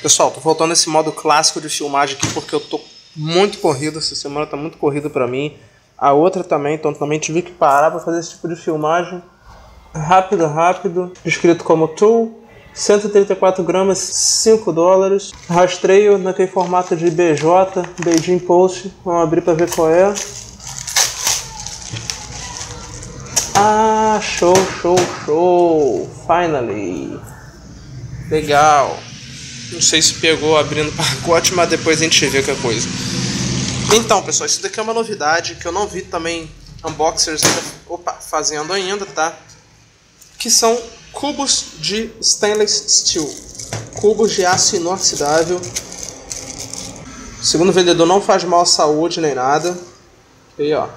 Pessoal, tô voltando nesse modo clássico de filmagem aqui porque eu tô muito corrido, essa semana tá muito corrido pra mim. A outra também, então também tive que parar pra fazer esse tipo de filmagem. Rápido, escrito como tool, 134 gramas, 5 dólares. Rastreio naquele formato de BJ, Beijing Post, vamos abrir pra ver qual é. Ah, show, finally. Legal. Não sei se pegou abrindo o pacote, mas depois a gente vê que é coisa. Então, pessoal, isso daqui é uma novidade que eu não vi também unboxers fazendo ainda, tá? Que são cubos de stainless steel. Cubos de aço inoxidável. Segundo o vendedor, não faz mal à saúde nem nada. Aí, ó.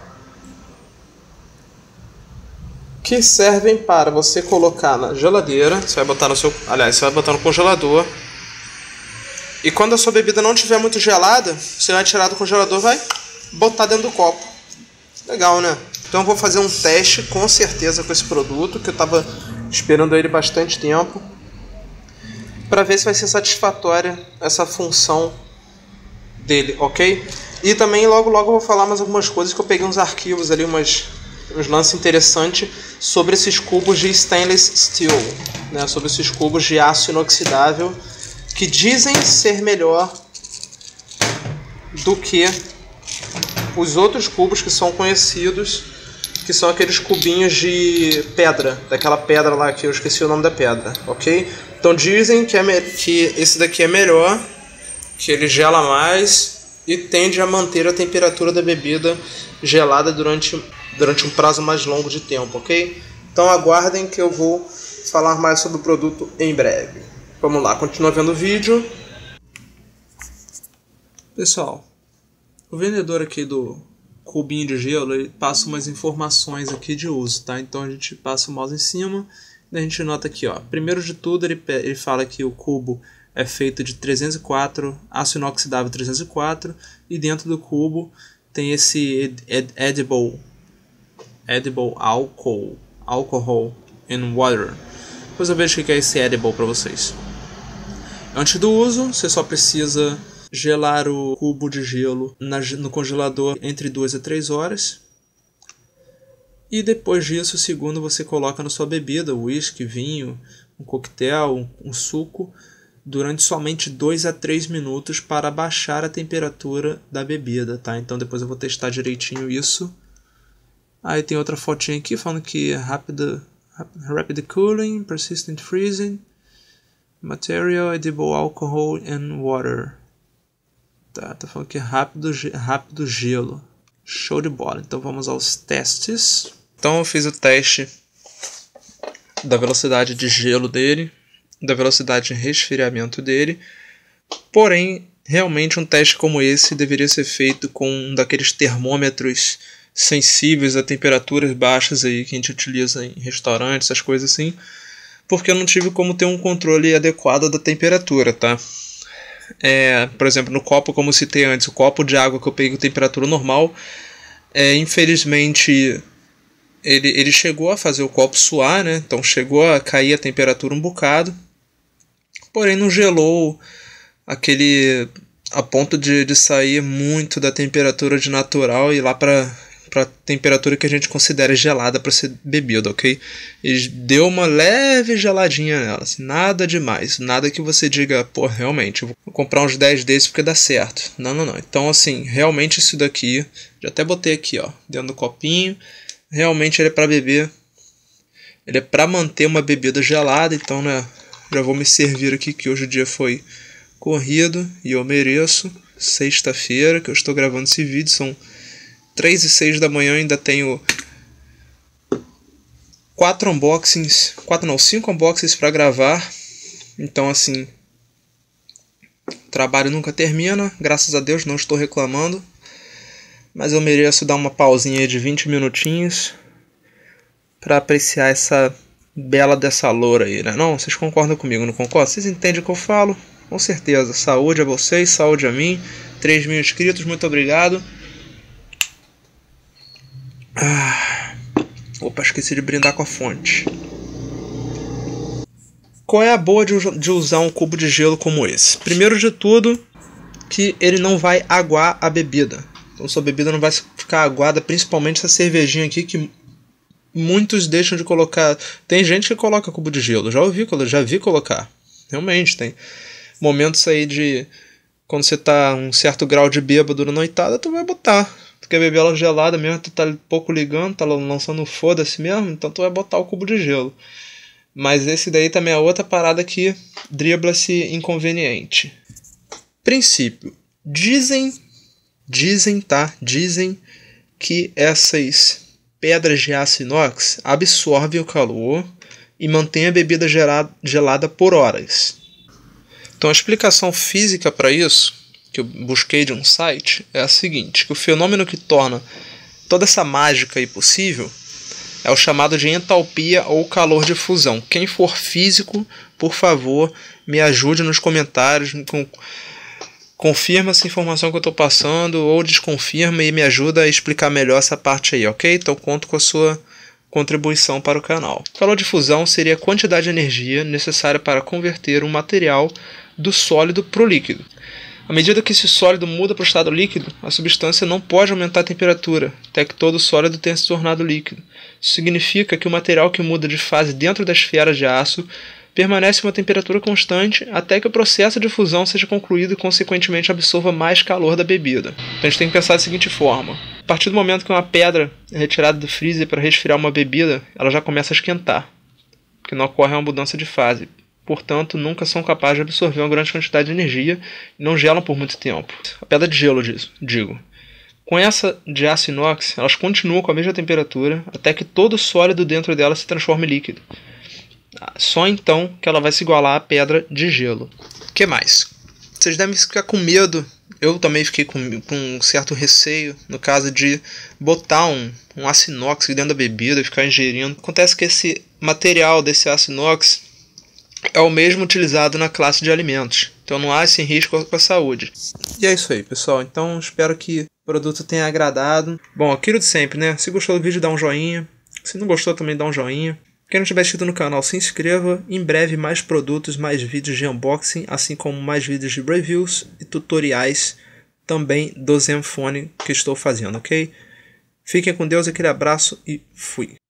Que servem para você colocar na geladeira. Você vai botar no seu... Aliás, você vai botar no congelador. E quando a sua bebida não estiver muito gelada, você vai tirar do congelador e vai botar dentro do copo. Legal, né? Então eu vou fazer um teste com certeza com esse produto, que eu estava esperando ele bastante tempo, para ver se vai ser satisfatória essa função dele, ok? E também logo eu vou falar mais algumas coisas, que eu peguei uns arquivos ali, uns lances interessantes sobre esses cubos de stainless steel, né? Sobre esses cubos de aço inoxidável, que dizem ser melhor do que os outros cubos que são conhecidos, que são aqueles cubinhos de pedra, daquela pedra lá que eu esqueci o nome da pedra, ok? Então dizem que esse daqui é melhor, que ele gela mais e tende a manter a temperatura da bebida gelada durante um prazo mais longo de tempo, ok? Então aguardem que eu vou falar mais sobre o produto em breve. Vamos lá, continua vendo o vídeo. Pessoal, o vendedor aqui do cubinho de gelo, ele passa umas informações aqui de uso, tá? Então a gente passa o mouse em cima e a gente nota aqui, ó. Primeiro de tudo, ele fala que o cubo é feito de 304, aço inoxidável 304, e dentro do cubo tem esse edible alcohol and water. Depois eu vejo o que é esse edible para vocês. Antes do uso, você só precisa gelar o cubo de gelo no congelador entre 2 a 3 horas. E depois disso, segundo, você coloca na sua bebida, whisky, vinho, um coquetel, um suco, durante somente 2 a 3 minutos para baixar a temperatura da bebida, tá? Então depois eu vou testar direitinho isso. Aí tem outra fotinha aqui falando que rapid cooling, persistent freezing, material, edible alcohol and water. Tá falando que é rápido gelo. Show de bola. Então vamos aos testes. Então eu fiz o teste da velocidade de gelo dele, da velocidade de resfriamento dele. Porém, realmente um teste como esse deveria ser feito com um daqueles termômetros sensíveis a temperaturas baixas aí que a gente utiliza em restaurantes, essas coisas assim, porque eu não tive como ter um controle adequado da temperatura, tá? Por exemplo, no copo, como eu citei antes, o copo de água que eu peguei com temperatura normal, infelizmente ele chegou a fazer o copo suar, né? Então chegou a cair a temperatura um bocado, porém não gelou a ponto de sair muito da temperatura de natural e ir lá para temperatura que a gente considera gelada para ser bebida, ok? E deu uma leve geladinha nela, assim, nada demais, nada que você diga, pô, realmente, eu vou comprar uns 10 desses porque dá certo. Não. Então, assim, realmente isso daqui, já até botei aqui, ó, dentro do copinho, realmente ele é para beber, ele é para manter uma bebida gelada, então, né, já vou me servir aqui que hoje o dia foi corrido e eu mereço. Sexta-feira que eu estou gravando esse vídeo, são 3h06 da manhã, ainda tenho 5 unboxings para gravar. Então assim, o trabalho nunca termina, graças a Deus, não estou reclamando. Mas eu mereço dar uma pausinha de 20 minutinhos para apreciar essa bela dessa loura aí, né? Não, vocês concordam comigo, não concordam? Vocês entendem o que eu falo? Com certeza. Saúde a vocês, saúde a mim. 3.000 inscritos, muito obrigado. Opa, esqueci de brindar com a fonte. Qual é a boa de usar um cubo de gelo como esse? Primeiro de tudo, que ele não vai aguar a bebida. Então sua bebida não vai ficar aguada, principalmente essa cervejinha aqui que muitos deixam de colocar. Tem gente que coloca cubo de gelo, já vi colocar. Realmente, tem momentos aí de... Quando você tá um certo grau de bêbado na noitada, tu vai botar. Tu quer beber ela gelada mesmo, tu tá pouco ligando, tá lançando foda-se mesmo, então tu vai botar o cubo de gelo. Mas esse daí também é outra parada que dribla-se inconveniente. Princípio. Dizem que essas pedras de aço inox absorvem o calor e mantêm a bebida gelada por horas. Então a explicação física para isso, que eu busquei de um site, é a seguinte, que o fenômeno que torna toda essa mágica aí possível é o chamado de entalpia ou calor de fusão. Quem for físico, por favor, me ajude nos comentários, confirma essa informação que eu estou passando ou desconfirma e me ajuda a explicar melhor essa parte aí, ok? Então conto com a sua contribuição para o canal. Calor de fusão seria a quantidade de energia necessária para converter um material do sólido para o líquido. À medida que esse sólido muda para o estado líquido, a substância não pode aumentar a temperatura, até que todo o sólido tenha se tornado líquido. Isso significa que o material que muda de fase dentro das esferas de aço permanece em uma temperatura constante até que o processo de fusão seja concluído e, consequentemente, absorva mais calor da bebida. Então a gente tem que pensar da seguinte forma. A partir do momento que uma pedra é retirada do freezer para resfriar uma bebida, ela já começa a esquentar, porque não ocorre uma mudança de fase. Portanto, nunca são capazes de absorver uma grande quantidade de energia e não gelam por muito tempo. A pedra de gelo, digo. Com essa de aço inox, elas continuam com a mesma temperatura até que todo o sólido dentro dela se transforme em líquido. Só então que ela vai se igualar à pedra de gelo. O que mais? Vocês devem ficar com medo. Eu também fiquei com um certo receio no caso de botar um aço inox dentro da bebida e ficar ingerindo. Acontece que esse material desse aço inox é o mesmo utilizado na classe de alimentos. Então não há esse risco com a saúde. E é isso aí, pessoal. Então espero que o produto tenha agradado. Bom, aquilo de sempre, né? Se gostou do vídeo, dá um joinha. Se não gostou, também dá um joinha. Quem não tiver inscrito no canal, se inscreva. Em breve, mais produtos, mais vídeos de unboxing, assim como mais vídeos de reviews e tutoriais também do Zenfone que estou fazendo, ok? Fiquem com Deus, aquele abraço e fui!